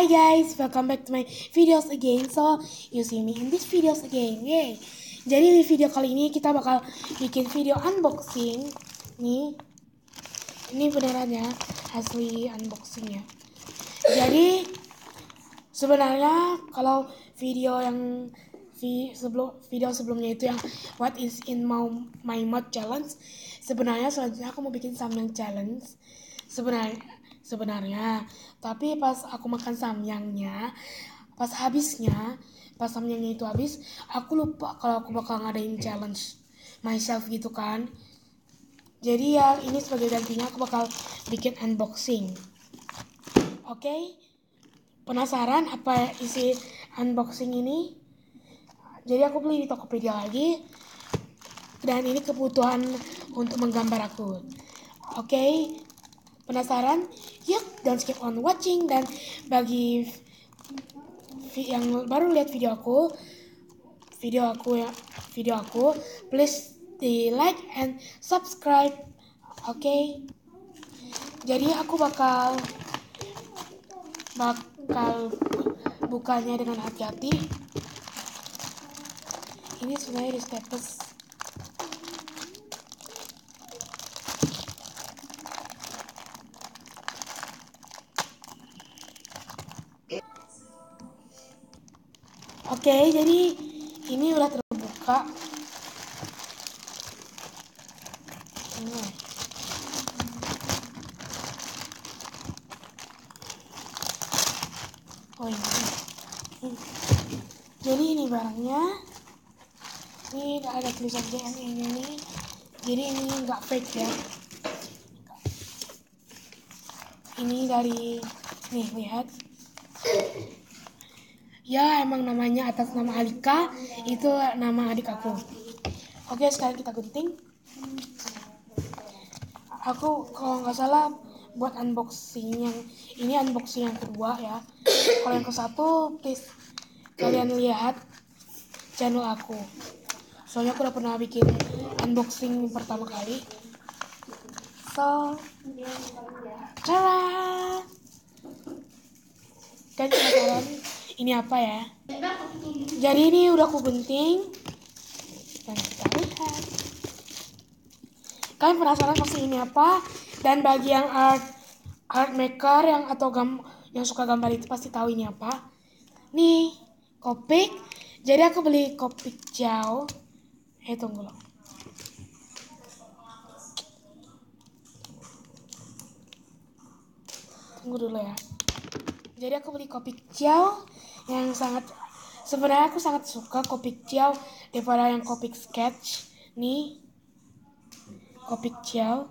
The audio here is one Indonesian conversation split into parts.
Hi guys, welcome back to my videos again. So, you see me in this videos again. Yay. Jadi di video kali ini kita bakal bikin video unboxing. Nih. Ini benerannya asli unboxingnya. Jadi sebenarnya kalau video yang video sebelumnya itu yang what is in my mouth challenge, sebenarnya selanjutnya aku mau bikin samyang challenge. Sebenarnya tapi pas aku makan samyangnya, pas samyangnya itu habis, aku lupa kalau aku bakal ngadain challenge myself gitu kan. Jadi ya ini sebagai gantinya aku bakal bikin unboxing. Oke? Penasaran apa isi unboxing ini? Jadi aku beli di Tokopedia lagi. Dan ini kebutuhan untuk menggambar aku. Oke? Penasaran? Yuk, don't skip on watching. Dan bagi yang baru lihat video aku, please di like and subscribe. Oke? Jadi aku bakal bukanya dengan hati-hati. Ini sebenarnya di staples. Oke, jadi ini udah terbuka. Oh ini. Jadi ini barangnya. Ini ada tulisan JNE ini. Jadi ini nggak fake ya. Ini dari nih lihat. Ya emang namanya atas nama Alika, itu nama adik aku. Oke, sekarang kita gunting. Aku kalau nggak salah buat unboxing yang kedua ya. Kalau yang ke satu please kalian lihat channel aku. Soalnya aku udah pernah bikin unboxing pertama kali. So, cara kan penasaran ini apa ya? Jadi ini udah aku gunting dan kita lihat. Kalian penasaran pasti ini apa? Dan bagi yang art maker yang suka gambar itu pasti tahu ini apa. Nih, Copic. Jadi aku beli Copic Ciao. Tunggu loh. Tunggu dulu ya. Jadi aku beli Copic Ciao yang sebenarnya aku sangat suka Copic Ciao daripada yang Copic Sketch. Nih, Copic Ciao.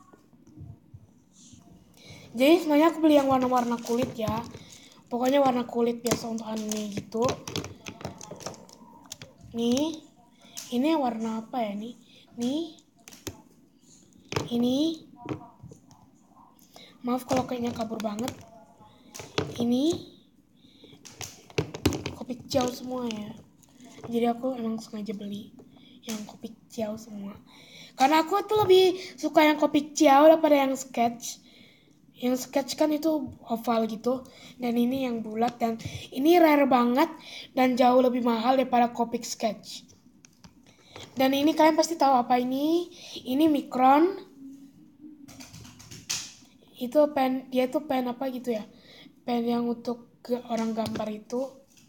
Jadi sebenarnya aku beli yang warna-warna kulit ya. Pokoknya warna kulit biasa untuk anime gitu. Nih, ini warna apa ya nih? Ini. Maaf kalau kayaknya kabur banget. Ini Copic Ciao semua ya. Jadi aku emang sengaja beli yang Copic Ciao semua. Karena aku tuh lebih suka yang Copic Ciao daripada yang sketch. Yang sketch kan itu oval gitu. Dan ini yang bulat. Dan ini rare banget. Dan jauh lebih mahal daripada Copic Sketch. Dan ini kalian pasti tahu apa ini. Ini Micron. Itu pen. Dia tuh pen apa gitu ya. Pen yang untuk orang gambar itu.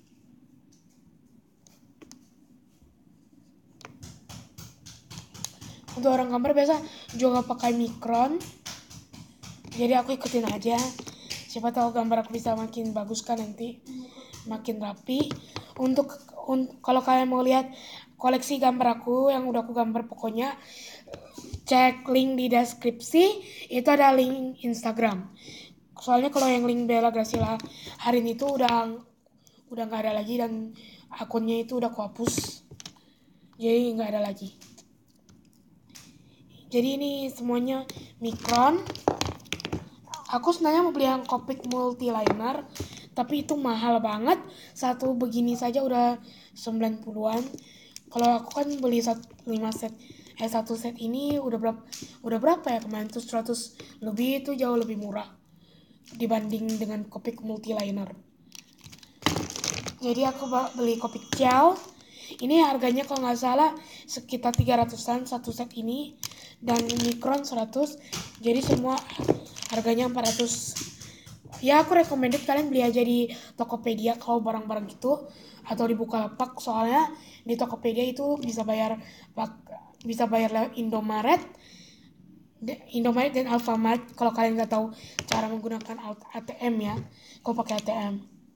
Untuk orang gambar biasa juga pakai Micron. Jadi aku ikutin aja. Siapa tahu gambar aku bisa makin bagus kan nanti. Makin rapi. Kalau kalian mau lihat koleksi gambar aku yang udah aku gambar pokoknya, cek link di deskripsi. Itu ada link Instagram. Soalnya kalau yang link Bella Graciela hari ini tuh udah nggak ada lagi dan akunnya itu udah aku hapus. Jadi nggak ada lagi. Jadi ini semuanya Micron. Aku sebenarnya mau beli yang Copic multiliner, tapi itu mahal banget. Satu begini saja udah 90-an. Kalau aku kan beli 5 set. Satu set ini udah berapa ya kemarin tuh 100 lebih, itu jauh lebih murah dibanding dengan Copic multiliner. Jadi aku beli kopi Ciao. Ini harganya kalau nggak salah sekitar 300-an satu set ini. Dan Micron 100. Jadi semua harganya 400. Ya aku recommended kalian beli aja di Tokopedia kalau barang-barang gitu. Atau di Bukalapak. Soalnya di Tokopedia itu bisa bayar lewat Indomaret dan Alfamart. Kalau kalian nggak tahu cara menggunakan ATM ya. Kalau pakai ATM.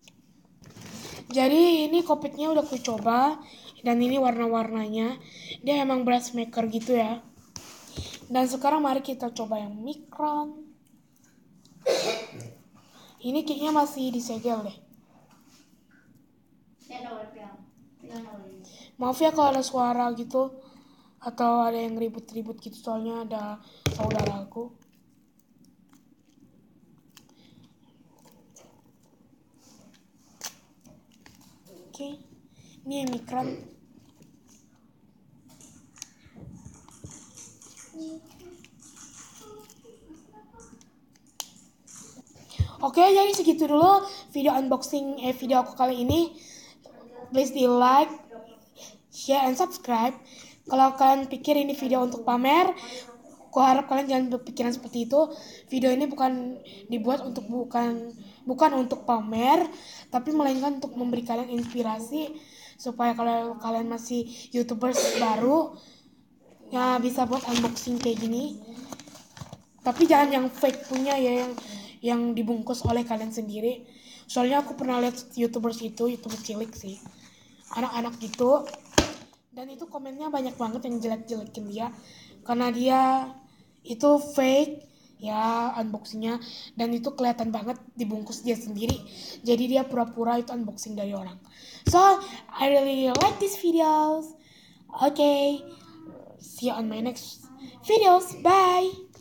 Jadi ini kopiknya udah aku coba dan ini warna-warnanya dia emang brush maker gitu ya. Dan sekarang mari kita coba yang Micron. Ini kayaknya masih disegel deh. Maaf ya kalau ada suara gitu atau ada yang ribut-ribut gitu soalnya ada saudara aku. Oke. Ini yang Micron. Oke, jadi segitu dulu video video aku kali ini. Please di like, share, and subscribe. Kalau kalian pikir ini video untuk pamer, aku harap kalian jangan berpikiran seperti itu. Video ini bukan dibuat bukan untuk pamer, tapi melainkan untuk memberi kalian inspirasi supaya kalau kalian masih YouTubers baru ya bisa buat unboxing kayak gini. Tapi jangan yang fake punya ya, yang dibungkus oleh kalian sendiri. Soalnya aku pernah lihat YouTuber cilik sih, anak-anak gitu, dan itu komennya banyak banget yang jelek-jelekin dia karena dia itu fake ya unboxingnya, dan itu kelihatan banget dibungkus dia sendiri, jadi dia pura-pura itu unboxing dari orang. So I really like these videos. Okay, see you on my next videos. Bye.